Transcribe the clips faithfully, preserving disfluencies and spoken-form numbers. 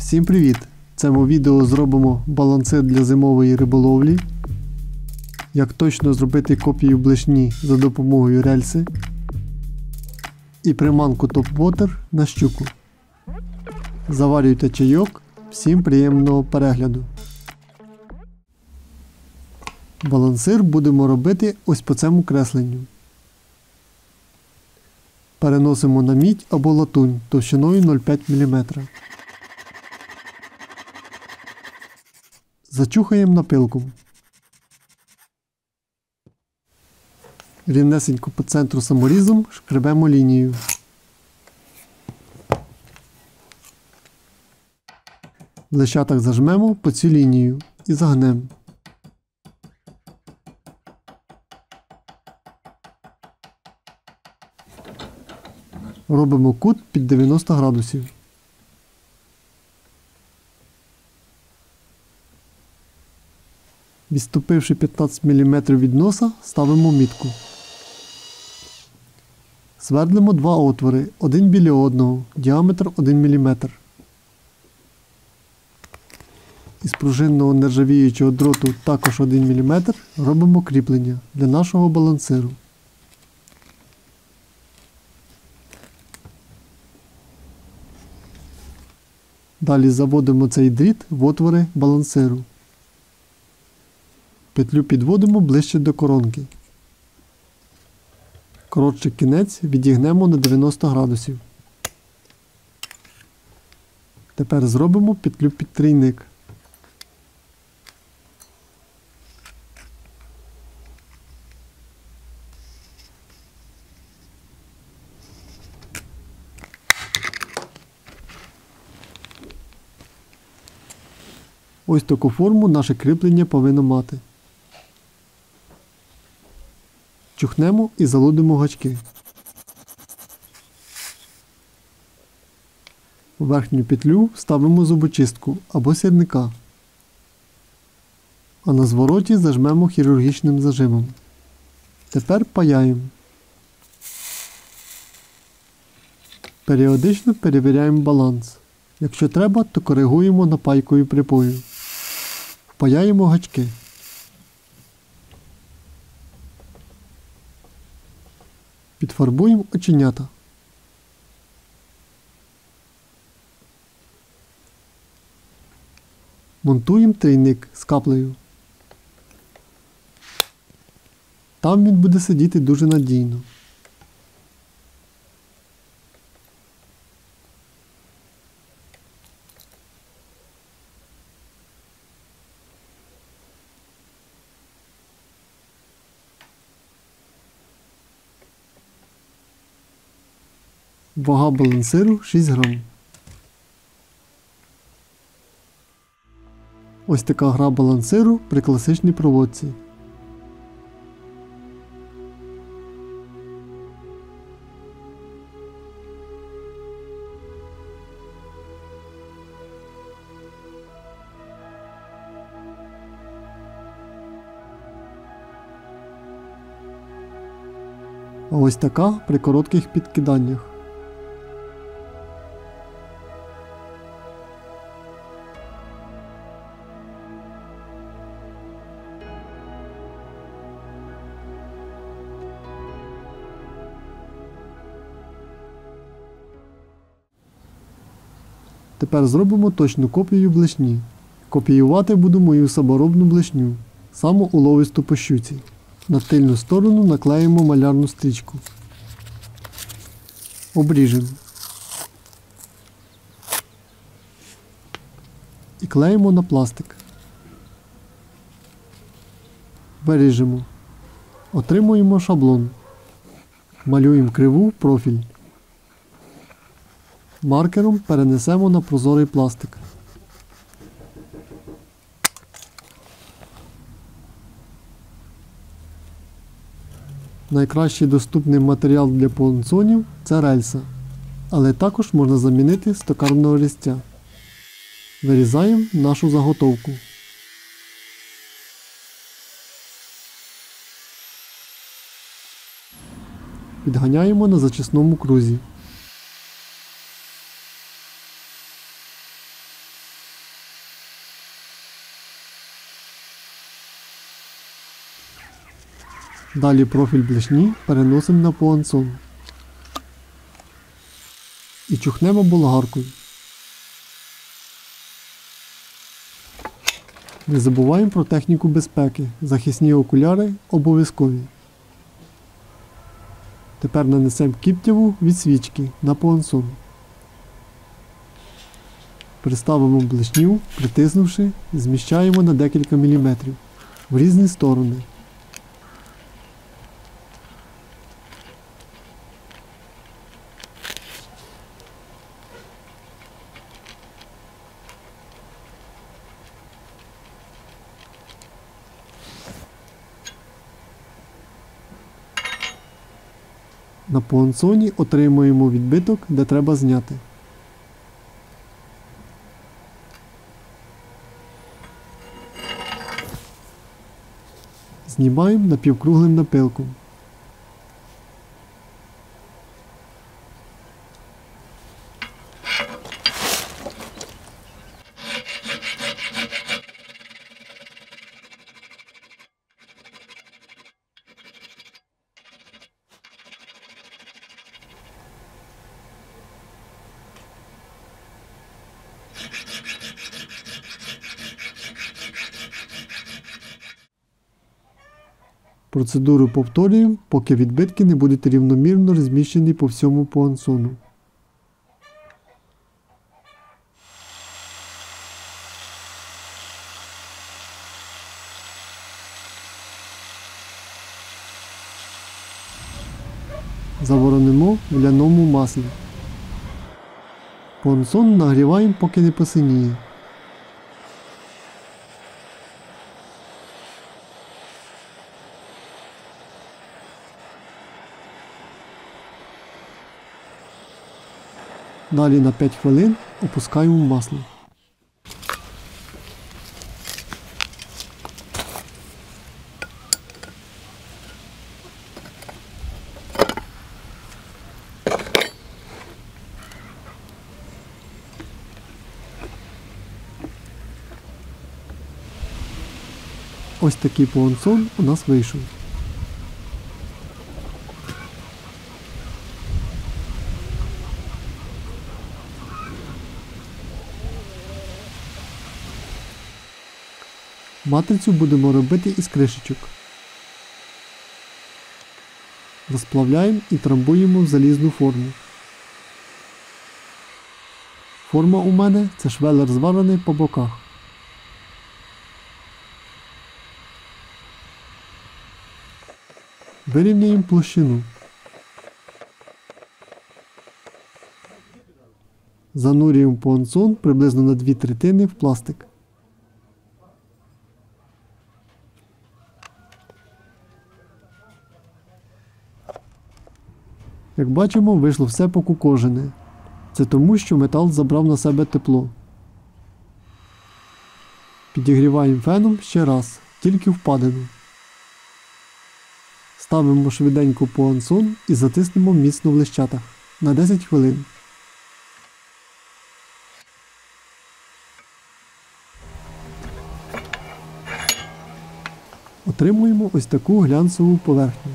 Всім привіт! В цьому відео зробимо балансир для зимової риболовлі. Як точно зробити копію блешні за допомогою рельси. І приманку топ-вотер на щуку. Заварюйте чайок. Всім приємного перегляду. Балансир будемо робити ось по цьому кресленню. Переносимо на мідь або латунь товщиною нуль цілих п'ять десятих міліметра. Зачухаємо напилком. Рівнесенько по центру саморізом шкребемо лінію. В лещатах зажмемо по цю лінію і загнемо. Робимо кут під дев'яносто градусів. Відступивши п'ятнадцять міліметрів від носа, ставимо мітку. Свердлимо два отвори, один біля одного, діаметр один міліметр. Із пружинного нержавіючого дроту також один міліметр робимо кріплення для нашого балансиру. Далі заводимо цей дріт в отвори балансиру. Петлю підводимо ближче до коронки. Коротший кінець відігнемо на дев'яносто градусів. Тепер зробимо петлю під трійник. Ось таку форму наше кріплення повинно мати. Чухнемо і залудимо гачки. У верхню петлю ставимо зубочистку або сірника, а на звороті зажмемо хірургічним зажимом. Тепер паяємо. Періодично перевіряємо баланс. Якщо треба, то коригуємо напайкою припою. Впаяємо гачки. Підфарбуємо оченята. Монтуємо трійник з каплею. Там він буде сидіти дуже надійно. Вага балансиру шість грам. Ось така гра балансиру при класичній проводці. А ось така при коротких підкиданнях. Тепер зробимо точну копію блешні. Копіювати буду мою саморобну блешню, саму уловисту по щуці. На тильну сторону наклеїмо малярну стрічку. Обріжемо. І клеїмо на пластик. Виріжемо. Отримуємо шаблон. Малюємо криву в профіль. Маркером перенесемо на прозорий пластик. Найкращий доступний матеріал для понсонів – це рельса, але також можна замінити з токарного різця. Вирізаємо нашу заготовку. Підганяємо на зачисному крузі. Далі профіль блешні переносимо на пуансон. І чухнемо болгаркою. Не забуваємо про техніку безпеки. Захисні окуляри обов'язкові. Тепер нанесемо кіптяву від свічки на пуансон. Приставимо блешню, притиснувши, і зміщаємо на декілька міліметрів в різні сторони. На пуансоні отримуємо відбиток, де треба зняти. Знімаємо напівкруглим напилком. Процедуру повторюємо, поки відбитки не будуть рівномірно розміщені по всьому пуансону. Заворонимо в ляному маслі. Пуансон нагріваємо, поки не посиніє. Далі на п'ять хвилин опускаємо в масло. Ось такий пуансон у нас вийшов. Матрицю будемо робити із кришечок. Розплавляємо і трамбуємо в залізну форму. Форма у мене це швелер зварений по боках. Вирівняємо площину. Занурюємо пуансон приблизно на дві третини в пластик. Як бачимо, вийшло все покукожене. Це тому, що метал забрав на себе тепло. Підігріваємо феном ще раз, тільки впадину. Ставимо швиденько пуансон і затиснемо міцно в лищатах на десять хвилин. Отримуємо ось таку глянцеву поверхню.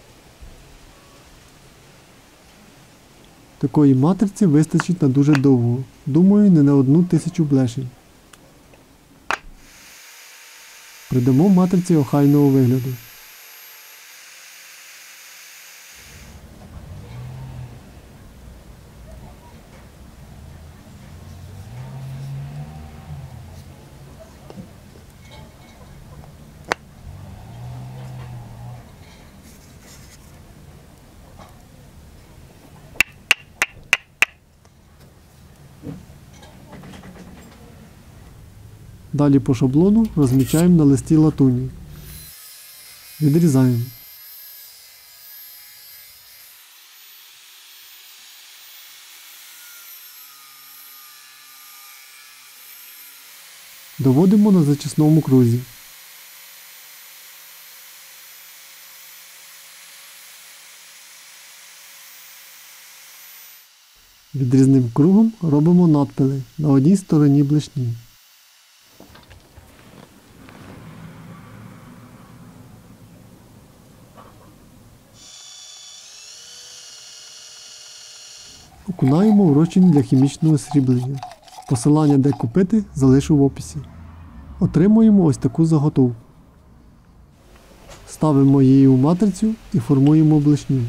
Такої матриці вистачить на дуже довго. Думаю, не на одну тисячу блешень. Придамо матриці охайного вигляду. Далі по шаблону розмічаємо на листі латуні. Відрізаємо. Доводимо на зачисному крузі. Відрізним кругом робимо надпили на одній стороні блешні. окунаємо в розчин для хімічного сріблення. Посилання, де купити, залишу в описі. Отримуємо ось таку заготовку. Ставимо її у матрицю і формуємо блешню.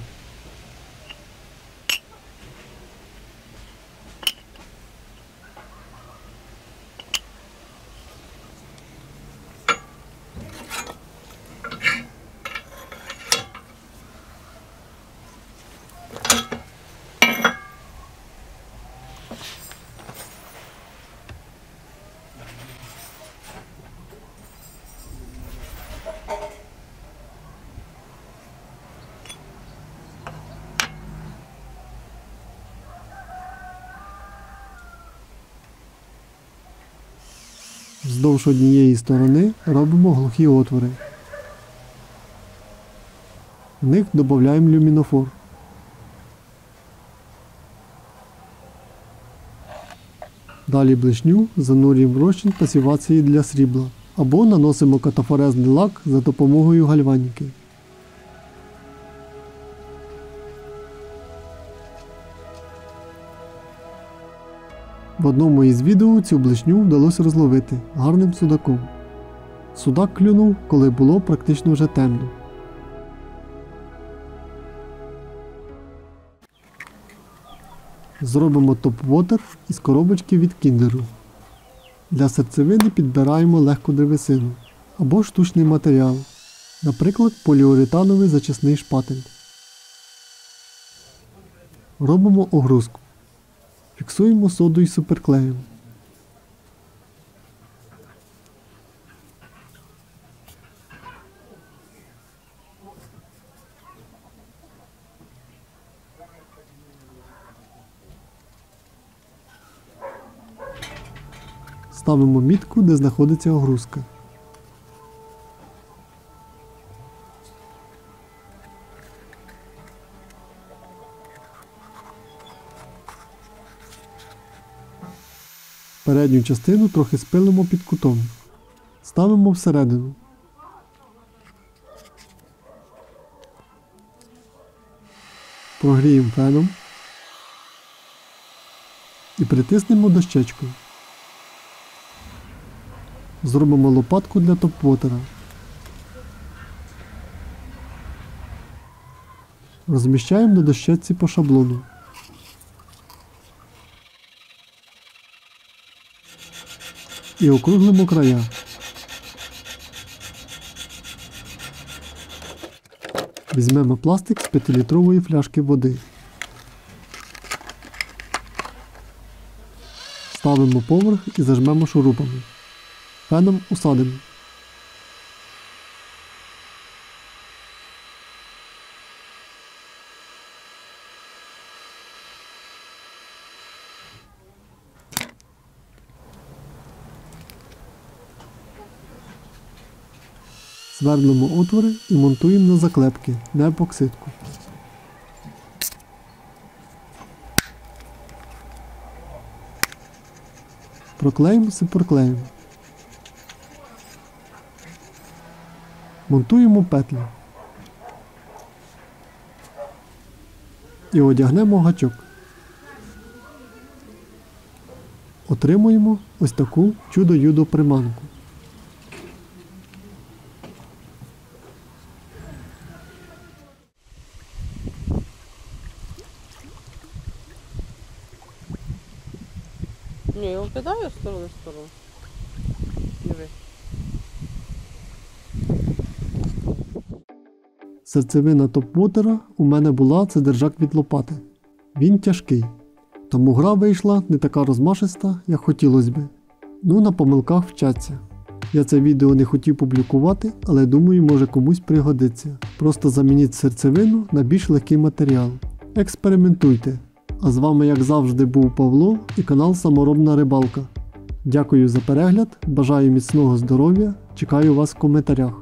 Вздовж однієї сторони робимо глухі отвори. В них додаємо люмінофор. Далі блешню занурюємо в розчин пасивації для срібла або наносимо катафорезний лак за допомогою гальваніки. В одному із відео цю блешню вдалося розловити гарним судаком. Судак клюнув, коли було практично вже темно. Зробимо топ-вотер із коробочки від кіндеру. Для серцевини підбираємо легку древесину або штучний матеріал, наприклад, поліуретановий зачисний шпатель. Робимо огрузку. Фіксуємо содою з суперклеєм. Ставимо мітку, де знаходиться огрузка. Передню частину трохи спилимо під кутом. Ставимо всередину. Прогріємо феном і притиснемо дощечкою. Зробимо лопатку для топ-вотера. Розміщаємо на дощечці по шаблону. І округлимо края. Візьмемо пластик з п'ятилітрової фляшки води. Ставимо поверх і зажмемо шурупами. Феном усадимо. Свердлимо отвори і монтуємо на заклепки, на епоксидку. Проклеїмо суперклеєм. Монтуємо петлі. І одягнемо гачок. Отримуємо ось таку чудо-юдо приманку. Ні, я вкидаю з сторони в сторону. Диви. Серцевина топ-вотера у мене була це держак від лопати. Він тяжкий. Тому гра вийшла не така розмашиста, як хотілося би. Ну, на помилках вчаться. Я це відео не хотів публікувати, але думаю, може комусь пригодиться. Просто замініть серцевину на більш легкий матеріал. Експериментуйте. А з вами, як завжди, був Павло і канал Саморобна Рибалка. Дякую за перегляд, бажаю міцного здоров'я, чекаю вас в коментарях.